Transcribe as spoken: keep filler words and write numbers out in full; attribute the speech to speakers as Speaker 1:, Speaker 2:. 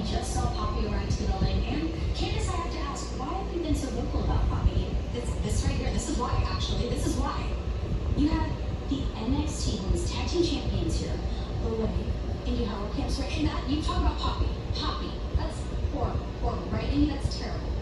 Speaker 1: just saw Poppy arrive to the building. And Candace, I have to ask, why have you been so vocal about Poppy? This, this right here, this is why, actually. This is why. You have the N X T Women's Tag Team Champions here, away, and you have our camps right. And that, you talk about Poppy. Poppy. That's horrible. Horrible, right? I mean, that's terrible.